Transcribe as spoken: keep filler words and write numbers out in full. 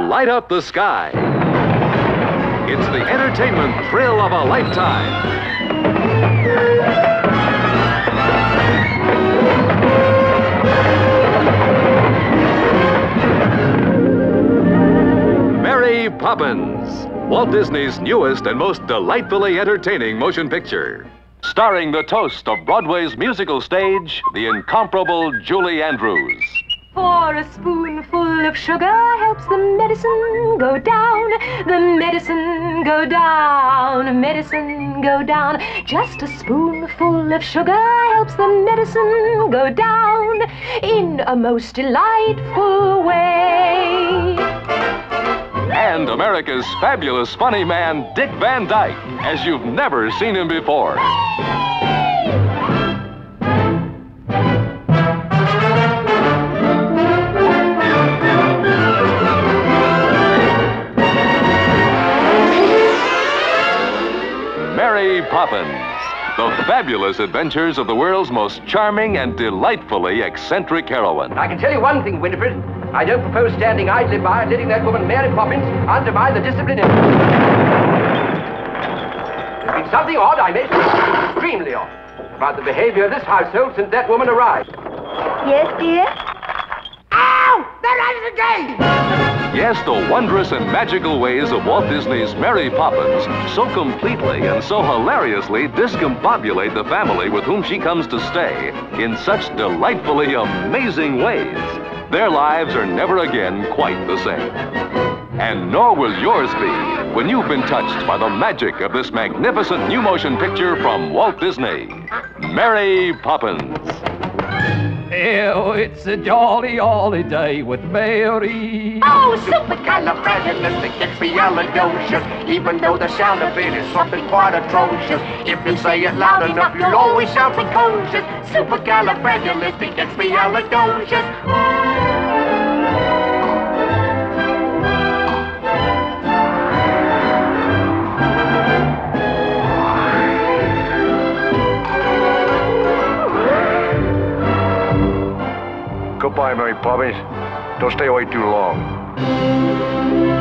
light up the sky. It's the entertainment thrill of a lifetime. Mary Poppins, Walt Disney's newest and most delightfully entertaining motion picture. Starring the toast of Broadway's musical stage, the incomparable Julie Andrews. For a spoonful of sugar helps the medicine go down, the medicine go down, medicine go down. Just a spoonful of sugar helps the medicine go down in a most delightful way. And America's fabulous funny man, Dick Van Dyke, as you've never seen him before. Mary Poppins, the fabulous adventures of the world's most charming and delightfully eccentric heroine. I can tell you one thing, Winifred. I don't propose standing idly by and letting that woman, Mary Poppins, undermine the discipline. There's been something odd, I may say, extremely odd, about the behavior of this household since that woman arrived. Yes, dear? Ow! They're at it again! Yes, the wondrous and magical ways of Walt Disney's Mary Poppins so completely and so hilariously discombobulate the family with whom she comes to stay in such delightfully amazing ways. Their lives are never again quite the same. And nor will yours be when you've been touched by the magic of this magnificent new motion picture from Walt Disney, Mary Poppins. Oh, it's a jolly, jolly day with Mary. Oh, supercalifragilisticexpialidocious. Even though the sound of it is something quite atrocious, if you say it loud enough, you'll always sound precocious. Supercalifragilisticexpialidocious. Goodbye, Mary Poppins. Don't stay away too long.